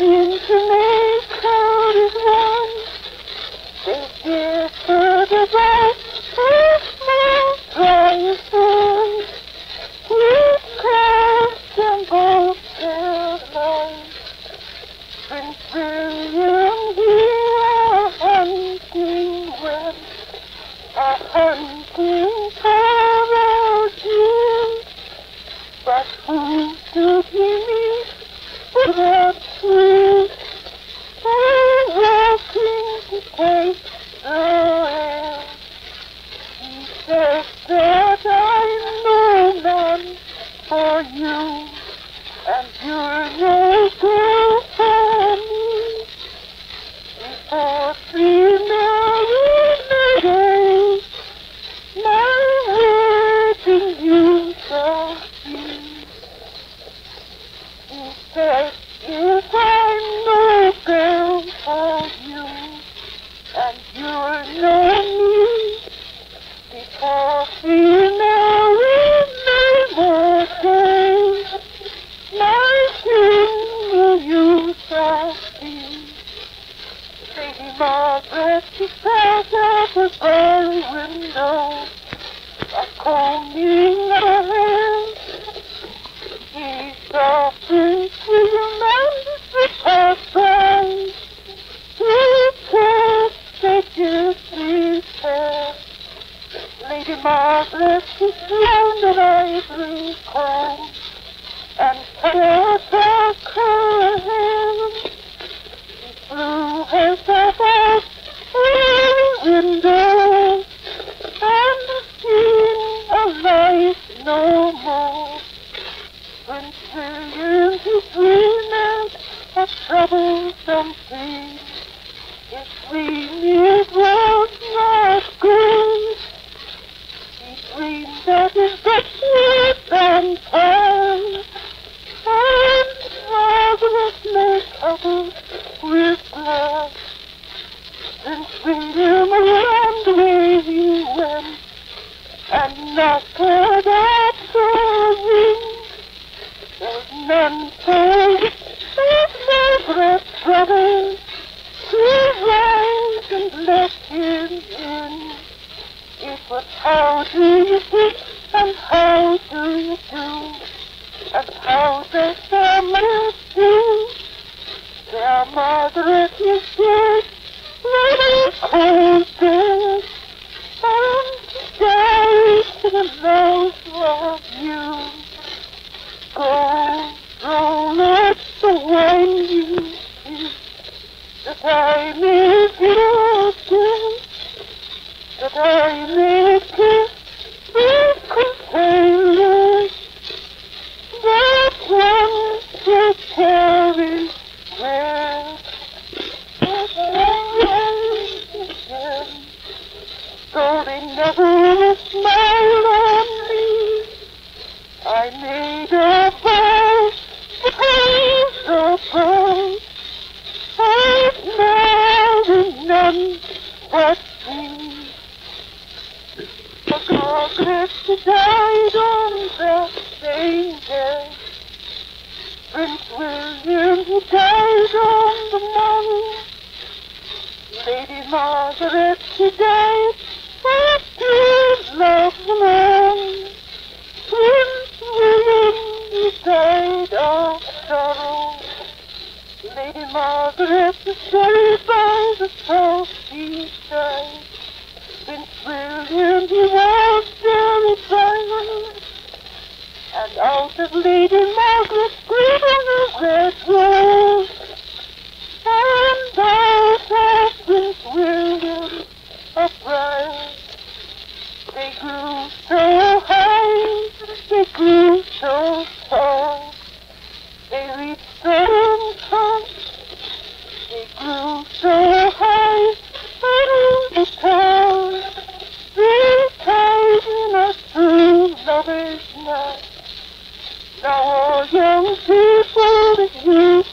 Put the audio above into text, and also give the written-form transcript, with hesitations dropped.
intimate crowd is one. They differ the right of my triumphs. We crossed them both their lines. Prince William, here a hunting went, a hunting parrot you. But who should he meet but that sweet, walking to take the air? He said that I know none for you, and you're no girl for me. Before 3 merry days, my wedding you shall see. He said, if I'm no girl for you, and you're no me, before 3 more days, my king you shall see. Lady Margaret, she sat at the very window, a combing her hair. He saw Prince William and her friends. He kissed they kissed his hair. Lady Margaret, she found an ivory comb and cut back her hair. She threw herself out the window and seen a light no more. Prince William, he dreamed a troublesome dream. His dream it was not good. He dreamed that his breakfast and time, and Margaret lay covered with blood. Prince William ran the way he went, and knocked her at the ring. There's none so rich as Margaret's brother to rise and let him in. It was how do you think, and how do you do, and how does their mother do? Their Margaret is dead, very cold dead, and died in a mouth of you. Go, roll up the wine you kiss, that I may feel dead, that I may kiss the companions that once were carried there. But again, though they never smiled on me, I made a vow to praise the cross. I've married none but thee. For Margaret died on that same day. Prince William, he died on the morrow. Lady Margaret, she died after his loved one. Prince William, he died of sorrow. Lady Margaret was buried by the south seaside. Prince William, he was buried by her. And out of Lady Margaret's grave a red rose, and out of Prince William a briar. They grew so high, they grew so tall, they reached so top, they grew so high, and tall, they tied in a true lover's knot. Now all young people that used